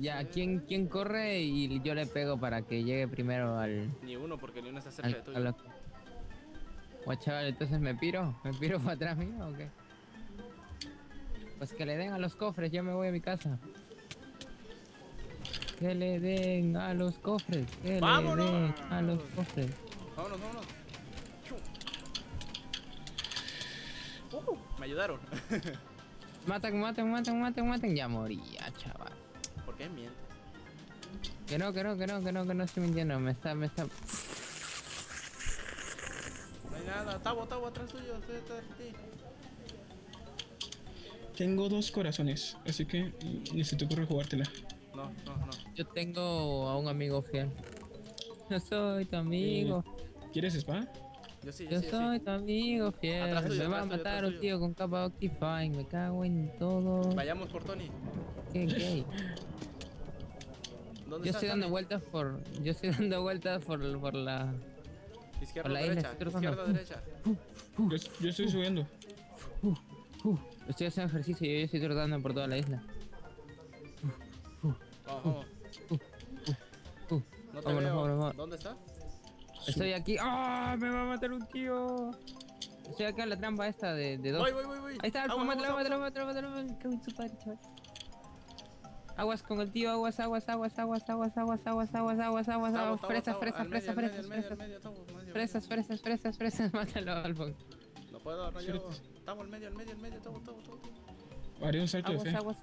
Ya, ¿quién corre y yo le pego para que llegue primero al... Ni uno, porque ni uno está cerca de tuyo. a lo... chaval, entonces me piro para atrás mío o qué? Pues que le den a los cofres, yo me voy a mi casa. Que le den a los cofres, que le ¡Vámonos! den a los cofres. Vámonos, vámonos. Chu. Me ayudaron. Maten. Ya moría, chaval. ¿Por qué mientes? Que no estoy mintiendo, me está... No hay nada. Tabo, atrás tuyo. Estoy detrás de ti. Tengo 2 corazones, así que necesito correr jugártela. No. Yo tengo a un amigo fiel. Yo soy tu amigo. ¿Quieres espada? Yo sí. Yo soy tu amigo fiel. Atrás tuyo, Me va a atrás tuyo, matar atrás un tuyo. tío con capa Optifine. Me cago en todo. Vayamos por Tony. Qué gay. ¿Dónde Yo estás, estoy dando Tony? vueltas por... por la... Izquierda por o la isla, derecha. estoy Izquierda o tratando. derecha. Yo estoy subiendo. Estoy haciendo ejercicio y yo estoy trotando por toda la isla. Vamos. No te Vámonos, veo. vámonos. ¿Dónde está? Estoy aquí. ¡Ah! ¡Me va a matar un tío! Estoy acá en la trampa esta de dos. Voy. Ahí está, Alfa, Agua, mátalo. agua. Me cago en su padre, chaval. Aguas con el tío, aguas. Tabo, Fresas. tabo, al medio, al medio, Tabo, medio. Fresas. Mátalo, Alfa. No puedo, no llego. Tabo, al medio, Tabo. Haré un salto de fe. Aguas.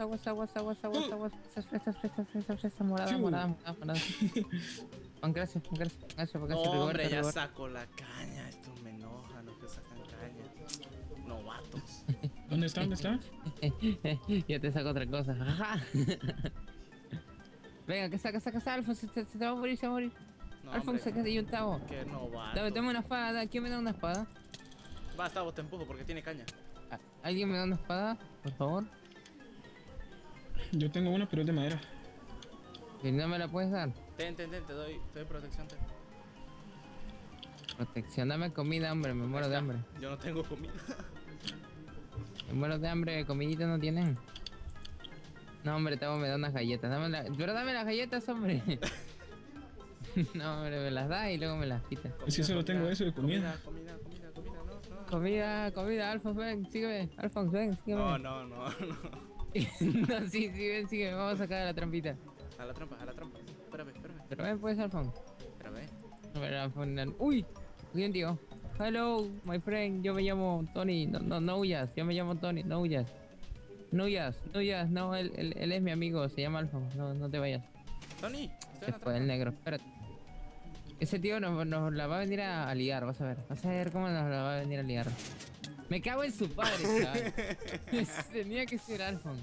Fresas. Morada. Juan, gracias. No, hombre, ya saco la caña. Esto me enoja, los que sacan caña. Novatos. ¿Dónde está? Ya te saco otra cosa. Venga, que saca, Alfa, se va a morir, se va a morir. No, Alfonso, se hombre, queda y un tabo. qué novato. Dame una espada, ¿quién me da una espada? Va, Tabo, te empujo porque tiene caña. ¿Alguien me da una espada? Por favor. Yo tengo una, pero es de madera. Si no me la puedes dar. Ten, te doy protección. Protección, dame comida, hombre, me muero de hambre. Yo no tengo comida. Me muero de hambre, comidita no tienen. No, hombre, Tavo me da unas galletas. Pero dame las galletas, hombre. No, hombre, me las da y luego me las quita. Es que solo tengo eso de comida. Comida, no. Comida, Alfonso, ven, sígueme. Alfonso, ven, sígueme. No. No, sí, ven, sígueme, vamos a sacar de la trampita. A la trampa. Espérame. Pero ven, pues, Alfonso. Espérame. A ver, Alfonso. Uy, bien, tío. Hello, my friend, yo me llamo Tony. No huyas, yo me llamo Tony, no huyas. No, él es mi amigo, se llama Alfonso, no te vayas. Tony, estoy Se en la fue el trampa. negro, espérate. Ese tío nos la va a venir a liar, vas a ver cómo nos la va a venir a liar. Me cago en su padre, chaval. Tenía que ser Alfon.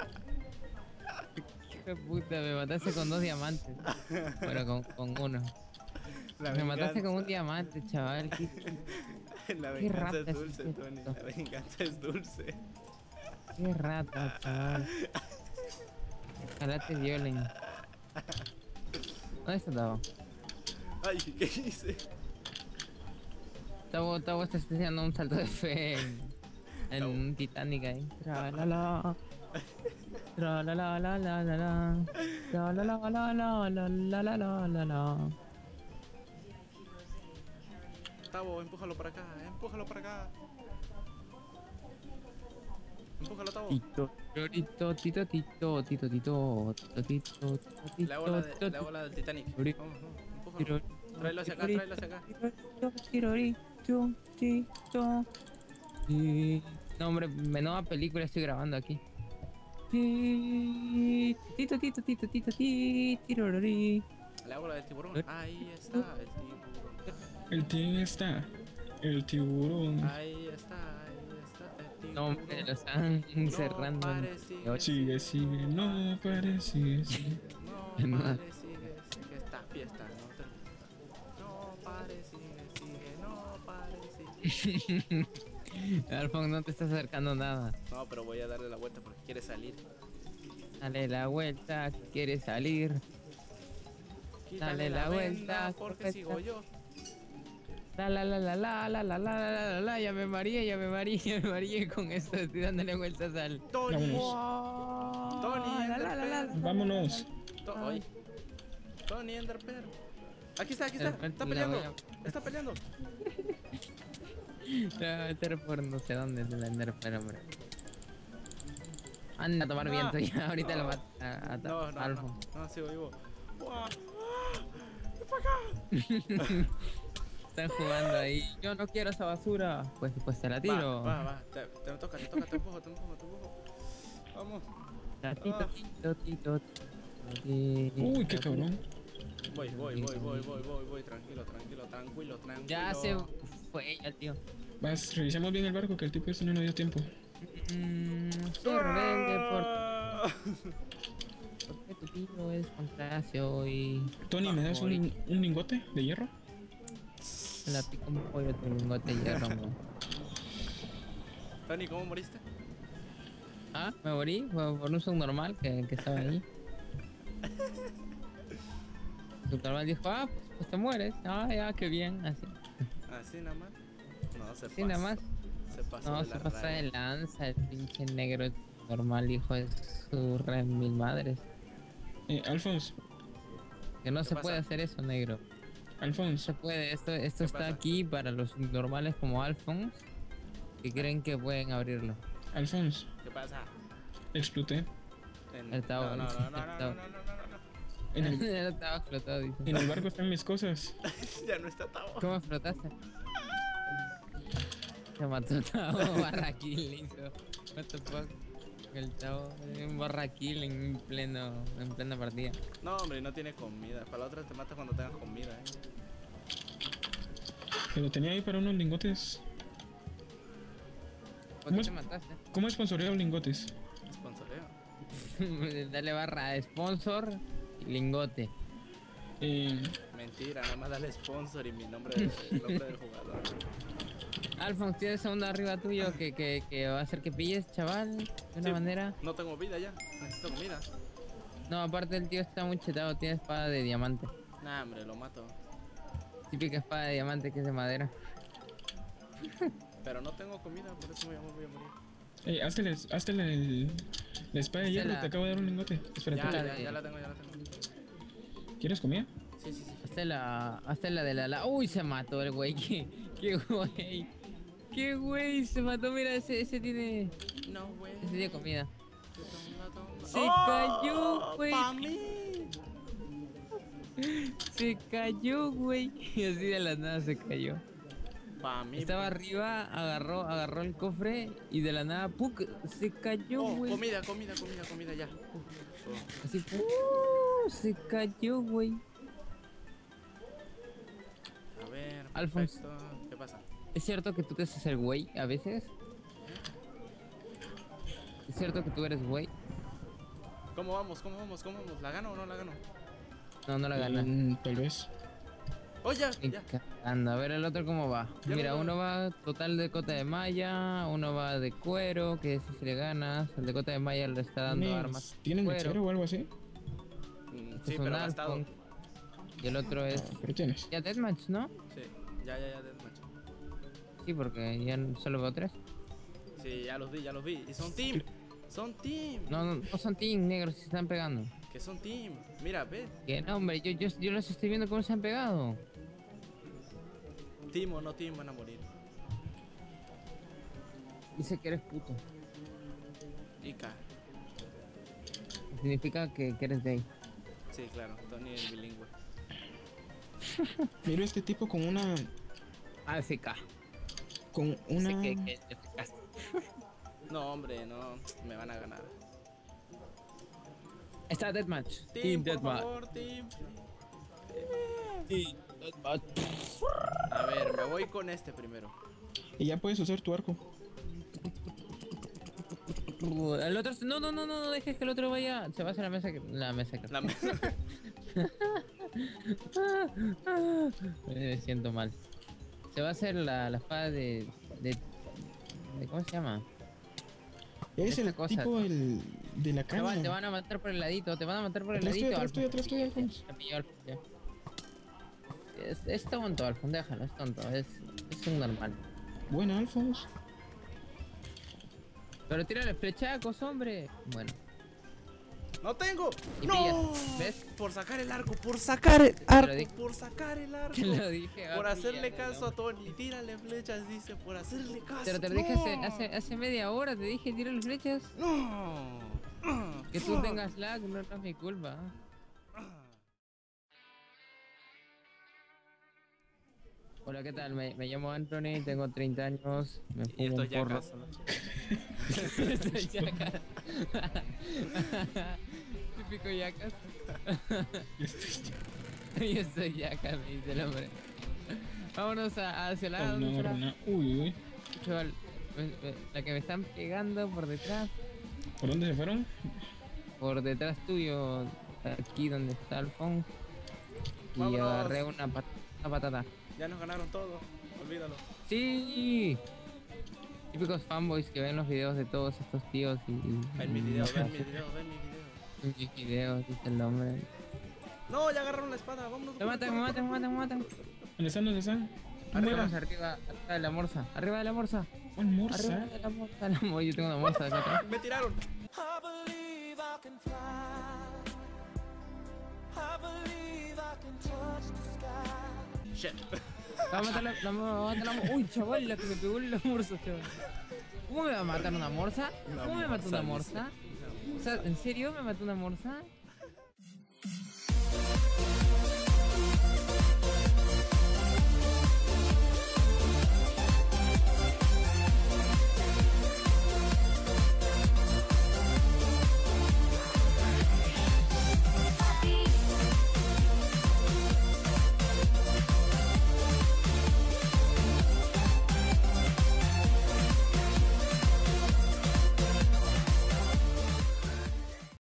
Qué puta, me mataste con 2 diamantes. Bueno, con uno. Me mataste con un diamante, chaval. La qué venganza rata es es dulce, este Tony. puto. La venganza es dulce. Qué rata, chaval. Ojalá te violen. ¿Dónde está Tavo? Ay, ¿qué hice? Tavo está haciendo un salto de fe en Tavo. un Titanic ahí. Tra-la-la. Tra-la-la-la-la-la-la. Tra-la-la-la-la-la-la-la-la. Tavo, empújalo para acá. Empújalo, Tavo. Tito. La ola del Titanic. Vamos, empújalo. Tráelo hacia acá. No, hombre, menuda película estoy grabando aquí. Tirorori. Le hago la del tiburón. Ahí está el tiburón. El tiburón. Ahí está el tiburón. No, hombre, lo están cerrando. Pare, Sigue, no pare, sigue. No pare, sigue, que esta fiesta no termina. No pare, sigue. Alfon, no te estás acercando nada. No, pero voy a darle la vuelta porque quiere salir. Dale la vuelta, quieres salir. Quítale la vuelta, venda porque sigo yo. La, ya me mareé con esto, estoy dándole vueltas al... Tony. Vámonos. Tony. Vámonos. Ay. Tony Enderpearl. Aquí está, aquí está. Está La peleando. voy Está peleando. La voy a meter por no sé dónde es el Enderpearl, hombre. Anda a tomar viento ya, ahorita lo mata a No, no, Alfo. no. No, sigo vivo. ¡Guau! ¡Ven para acá! Están jugando ahí. Yo no quiero esa basura. Pues te la tiro. Va. Te toca, te empujo, te empujo. Vamos. Tito, tito, tito, Uy, qué cabrón. Voy. Tranquilo. Ya se fue ya, tío. Vas, revisemos bien el barco que el tipo este no nos dio tiempo. Soy rebelde Ah. porque tu tío es Pancracio y Tony, ¿me das un lingote de hierro? la pica un pollo tu lingote de hierro, bro. Tony, ¿cómo moriste? Ah, me morí por un subnormal que estaba ahí. El subnormal dijo, pues te mueres. Ah, ya, qué bien, así. Así nada más. No, se Sí, nada más. Se pasó No, de se la pasa raya. de lanza, el pinche negro normal, hijo de su re mil madres. Alphonse, Que no ¿Qué se pasa? puede hacer eso, negro. No Alphonse, se puede, esto está pasa? aquí para los normales como Alphonse que creen que pueden abrirlo. Alphonse, ¿Qué pasa? exploté. El Tao, No. En el, Ya estaba explotado, dice. en el barco están mis cosas. Ya no está Tao. ¿Cómo explotaste? Se mató Tao barraquil, hizo. What the fuck. El Tao, un barraquil en plena partida. No, hombre, no tiene comida. Para la otra te mata cuando tengas comida, Pero tenía ahí para unos lingotes. ¿Por qué te mataste? ¿Cómo sponsoreo lingotes? Sponsoreo. Dale barra de sponsor y lingote. Mentira, nada más dale sponsor y mi nombre, el nombre del jugador. Alphonse, tienes uno arriba tuyo que va a hacer que pilles, chaval, de una Sí. manera. No tengo vida ya. Necesito comida. No, aparte el tío está muy chetado, tiene espada de diamante. Nah, hombre, lo mato. Típica espada de diamante que es de madera. Pero no tengo comida, por eso voy a morir. Hazte la espada de hierro, Hazte la- te acabo de dar un lingote. Espérate. Ya la tengo. ¿Quieres comida? Sí. Hazte la de la... Uy, se mató el güey, qué güey. Qué güey, se mató, mira, ese tiene... No, güey. Ese tiene comida. Toma. Se cayó, güey. ¡Pa' mí! Se cayó, güey. Y así de la nada se cayó. Pa' mí. Estaba arriba, agarró el cofre y de la nada, ¡puc! Se cayó, Oh, güey. comida, ya. Así, se cayó, güey. A ver, Alphonse. perfecto. ¿Qué pasa? ¿Es cierto que tú te haces el güey a veces? ¿Es cierto que tú eres güey? ¿Cómo vamos? ¿La gano o no la gano? No, no la gana. Tal vez. ¡Oh, ya! Ni Ya. cagando. A ver el otro cómo va. Ya Mira, no- uno va total de cota de malla, uno va de cuero, que ese si le ganas. El de cota de malla le está dando armas. ¿Tienen cuero. mechero o algo así? Este Sí, es un pero gastado. Alphonse. Y el otro es... ¿Qué tienes? Ya Deathmatch, ¿no? Sí, ya, deathmatch. Sí, porque ya solo veo 3. Sí, ya los vi. Y son team. No son team negros, se están pegando. Que son team. Mira, ves. Que no, hombre, yo los estoy viendo cómo se han pegado. Team o no team van a morir. Dice que eres puto. Ica. Significa que eres gay. Sí, claro. Tony es bilingüe. Miro a este tipo con una... AFK. Con una... Dice que te pegaste. No, hombre, no. Me van a ganar. Está Deathmatch. Team, por Deathmatch. favor, team. Team Deathmatch. A ver, me voy con este primero. Y ya puedes usar tu arco. El otro... No dejes que el otro vaya. Se va a hacer la mesa que... La me- Me siento mal. Se va a hacer la espada de ¿cómo se llama? Es el Esta cosa. tipo de la Chaval, caña. te van a matar por el ladito, te van a matar por el Atrás tuyo, ladito. atrás tuyo, Alphonse. Ya pilló Alphonse, ya. Es tonto, Alphonse, déjalo, es tonto, es un normal. Buena, Alphonse. Pero tírale flechacos, hombre. Bueno, ¡No tengo! Y ¡No! pillas, ¿ves? Por sacar el arco, por sacar el arco, por sacar el arco. Te lo dije. Por va, hacerle pilla, caso a Tony. Tírale flechas, dice, por hacerle caso. Pero te lo dije hace media hora, te dije tírale flechas. No. Que tú tengas lag, no es mi culpa. Hola, ¿qué tal? Me llamo Anthony, tengo 30 años, me Y fumo esto un ya porro. casa, ¿no? Soy yacas. Típico yacas. Yo soy yacas, me dice el hombre. Vámonos hacia la Horna. Uy. chaval, la que me están pegando por detrás. ¿Por dónde se fueron? Por detrás tuyo, aquí donde está el phone. Y Vámonos. agarré una patata. Ya nos ganaron todo, olvídalo. ¡Sí! Típicos fanboys que ven los videos de todos estos tíos y... Ven mi video, ven mi video, ven mi video. Mis videos, dice el hombre. No, ya agarraron la espada, vámonos. Me matan. ¿Dónde están? Arriba de la morsa. Arriba de la morsa. ¿Cuál morsa? Arriba de la morsa. Yo tengo una morsa acá atrás. Me tiraron. Shit. Vamos a matar la. Uy, chaval, la que me pegó en la morsa, chaval. ¿Cómo me va a matar una morsa? ¿Cómo me mató una morsa? O sea, ¿en serio me mató una morsa?